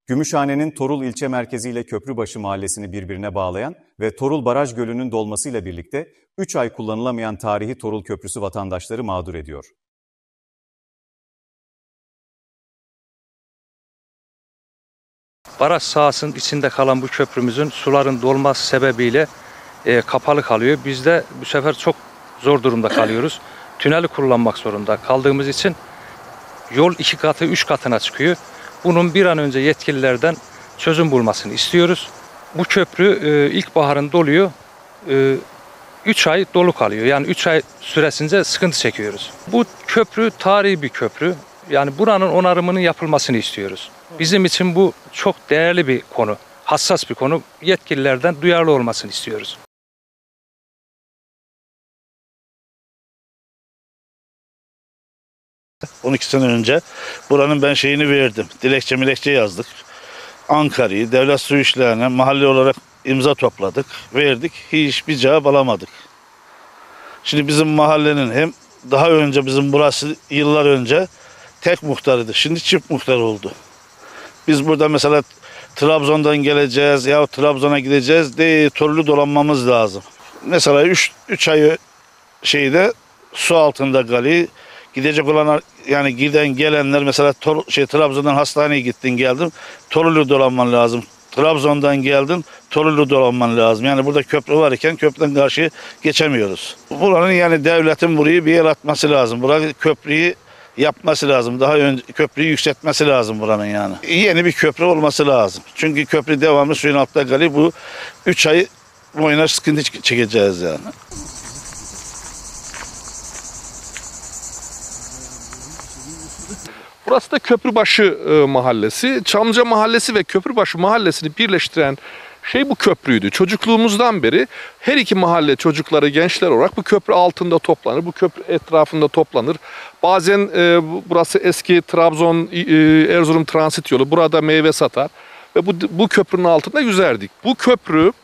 Gümüşhane'nin Torul ilçe merkeziyle Köprübaşı mahallesini birbirine bağlayan ve Torul Baraj Gölü'nün dolmasıyla birlikte 3 ay kullanılamayan tarihi Torul Köprüsü vatandaşları mağdur ediyor. Baraj sahasının içinde kalan bu köprümüzün suların dolması sebebiyle kapalı kalıyor. Biz de bu sefer çok zor durumda kalıyoruz. Tüneli kullanmak zorunda kaldığımız için yol 2 katı 3 katına çıkıyor. Bunun bir an önce yetkililerden çözüm bulmasını istiyoruz. Bu köprü ilkbaharın doluyor. 3 ay dolu kalıyor. Yani 3 ay süresince sıkıntı çekiyoruz. Bu köprü tarihi bir köprü. Yani buranın onarımının yapılmasını istiyoruz. Bizim için bu çok değerli bir konu. Hassas bir konu. Yetkililerden duyarlı olmasını istiyoruz. ...12 sene önce buranın ben şeyini verdim. Dilekçe yazdık. Ankara'yı, devlet su işlerine mahalle olarak imza topladık. Verdik. Hiçbir cevap alamadık. Şimdi bizim mahallenin hem daha önce bizim burası yıllar önce tek muhtarıydı. Şimdi çift muhtar oldu. Biz burada mesela Trabzon'dan geleceğiz ya Trabzon'a gideceğiz diye torlu dolanmamız lazım. Mesela 3 ay şeyde su altında kalıyor. Gidecek olan yani giden gelenler mesela Trabzon'dan hastaneye gittin geldin Torulu dolanman lazım. Trabzon'dan geldin Torulu dolanman lazım. Yani burada köprü varken köprüden karşı geçemiyoruz. Buranın yani devletin burayı bir yer atması lazım. Burayı köprüyü yapması lazım. Daha önce köprüyü yükseltmesi lazım buranın yani. Yeni bir köprü olması lazım. Çünkü köprü devamlı suyun altında kalıyor. Bu 3 ay boyunca sıkıntı çekeceğiz yani. Burası da Köprübaşı mahallesi. Çamlıca mahallesi ve Köprübaşı mahallesini birleştiren şey bu köprüydü. Çocukluğumuzdan beri her iki mahalle çocukları, gençler olarak bu köprü altında toplanır. Bu köprü etrafında toplanır. Bazen burası eski Trabzon, Erzurum transit yolu. Burada meyve satar. Ve bu köprünün altında yüzerdik. Bu köprü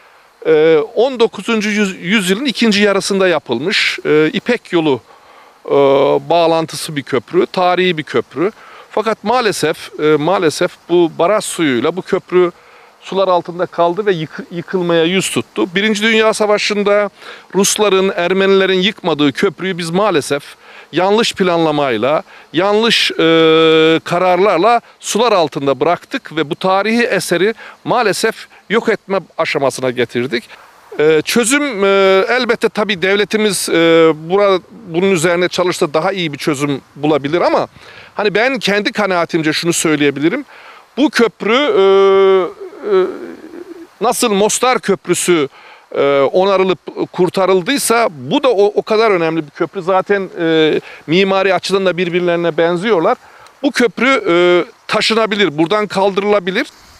19. yüzyılın ikinci yarısında yapılmış. İpek yolu bağlantısı bir köprü, tarihi bir köprü. Fakat maalesef bu baraj suyuyla bu köprü sular altında kaldı ve yıkılmaya yüz tuttu. Birinci Dünya Savaşı'nda Rusların, Ermenilerin yıkmadığı köprüyü biz maalesef yanlış planlamayla, yanlış kararlarla sular altında bıraktık ve bu tarihi eseri maalesef yok etme aşamasına getirdik. Çözüm elbette tabii devletimiz bunun üzerine çalışsa daha iyi bir çözüm bulabilir ama hani ben kendi kanaatimce şunu söyleyebilirim. Bu köprü nasıl Mostar Köprüsü onarılıp kurtarıldıysa bu da o kadar önemli bir köprü. Zaten mimari açıdan da birbirlerine benziyorlar. Bu köprü taşınabilir, buradan kaldırılabilir.